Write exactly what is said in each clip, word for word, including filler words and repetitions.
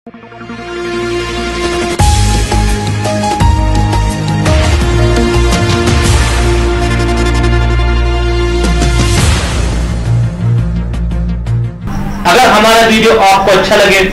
अगर हमारा वीडियो आपको अच्छा लगे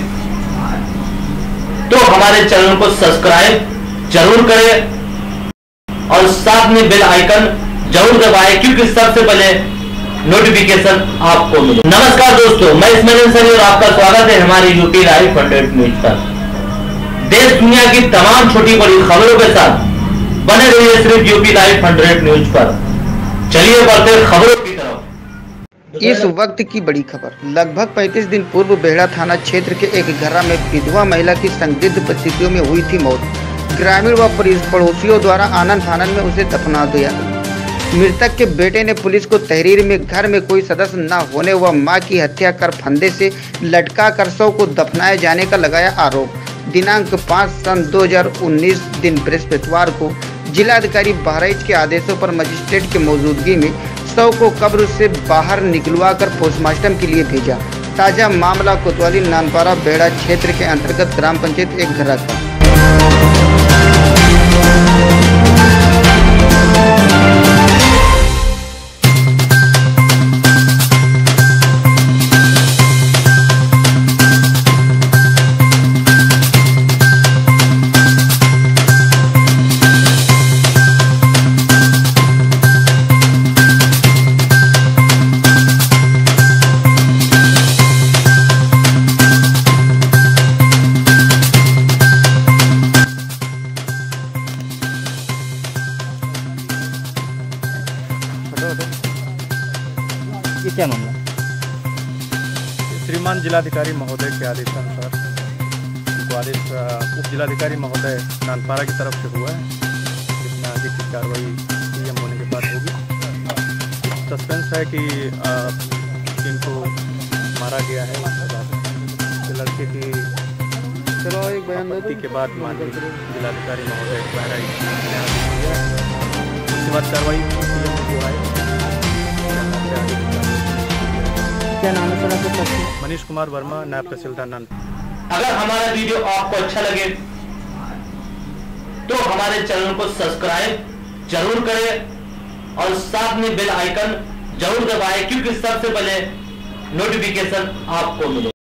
तो हमारे चैनल को सब्सक्राइब जरूर करें और साथ में बेल आइकन जरूर दबाएं, क्योंकि सबसे पहले नोटिफिकेशन आपको मिले। नमस्कार दोस्तों, मैं इसमें सनी और आपका स्वागत है हमारे यूपी लाइव हंड्रेड न्यूज पर। देश दुनिया की तमाम छोटी बड़ी खबरों के साथ बने रहिए सिर्फ यूपी लाइव हंड्रेड न्यूज पर। चलिए बढ़ते खबरों की तरफ। इस वक्त की बड़ी खबर। लगभग पैंतीस दिन पूर्व बेहड़ा थाना क्षेत्र के एक घरा में विधवा महिला की संदिग्ध परिस्थितियों में हुई थी मौत। ग्रामीण व पड़ोसियों द्वारा आनन फानन में उसे दफना दिया। मृतक के बेटे ने पुलिस को तहरीर में घर में कोई सदस्य न होने व मां की हत्या कर फंदे से लटका कर शव को दफनाए जाने का लगाया आरोप। दिनांक पाँच सन दो हजार उन्नीस दिन बृहस्पतिवार को जिलाधिकारी बहराइच के आदेशों पर मजिस्ट्रेट की मौजूदगी में शव को कब्र से बाहर निकलवा कर पोस्टमार्टम के लिए भेजा। ताजा मामला कोतवाली नानपारा बेहड़ा क्षेत्र के अंतर्गत ग्राम पंचायत एक घरा का। ये क्या मामला? श्रीमान जिलाधिकारी महोदय के आदेशानुसार उनको आदेश उप जिलाधिकारी महोदय नानपारा की तरफ से हुआ है, जिसमें आगे की कार्रवाई पीएम होने के बाद होगी। सस्पेंस है कि इनको मारा गया है, उसके लड़के की चलो एक बयान आपत्ति के बाद माननीय जिलाधिकारी महोदय द्वारा उसके बाद कार्रवाई पीएम को है। क्या नाम है सर आपका? मनीष कुमार वर्मा, नायब तहसीलदार नानपारा। अगर हमारा वीडियो आपको अच्छा लगे तो हमारे चैनल को सब्सक्राइब जरूर करें और साथ में बेल आइकन जरूर दबाएं, क्योंकि सबसे पहले नोटिफिकेशन आपको मिले।